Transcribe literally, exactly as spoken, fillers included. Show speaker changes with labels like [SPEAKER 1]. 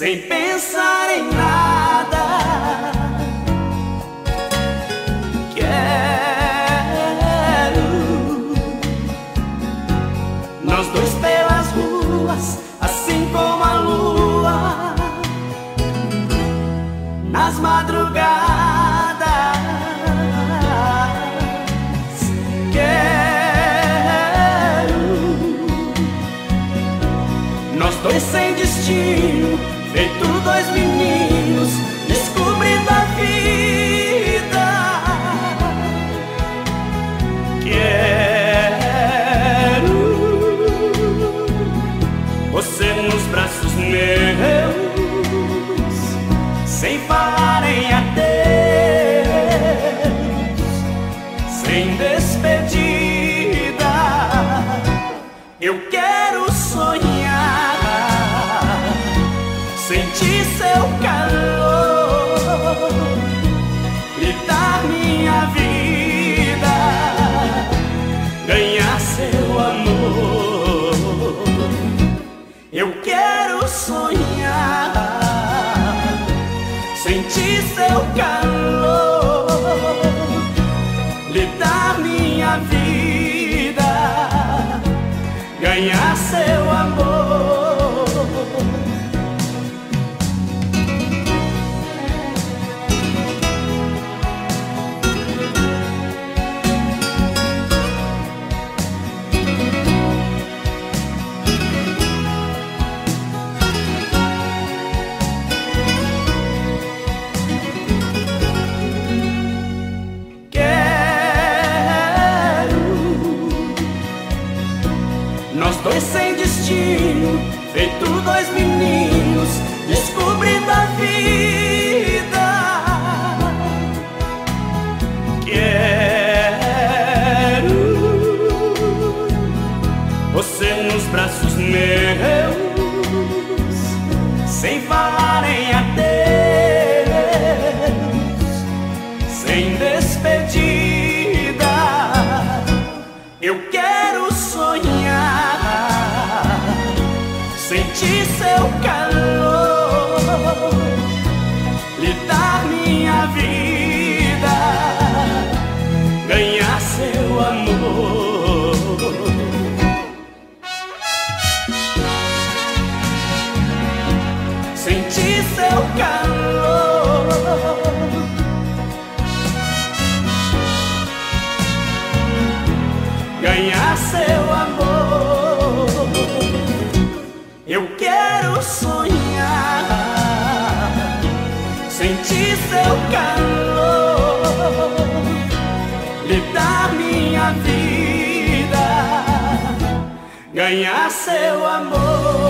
[SPEAKER 1] sem pensar em nada. Quero nós dois pelas ruas, assim como a lua nas madrugadas. Nós dois sem destino, feito dois meninos, descobrindo a vida. Quero você nos braços meus, sem falar em adeus, sem despedida. Eu quero sonhar, sentir seu calor, lhe dar minha vida, ganhar seu amor. Eu quero sonhar, sentir seu calor, lhe dar minha vida, ganhar seu amor. Nós dois sem destino, feito dois meninos, descobrindo a vida. Quero você nos braços meus, sem falar em adeus, sem despedida. Eu quero sonhar, sentir seu calor, lhe dar minha vida, ganhar seu amor. Sentir seu calor, ganhar seu amor. Eu quero sonhar, sentir seu calor, lhe dar minha vida, ganhar seu amor.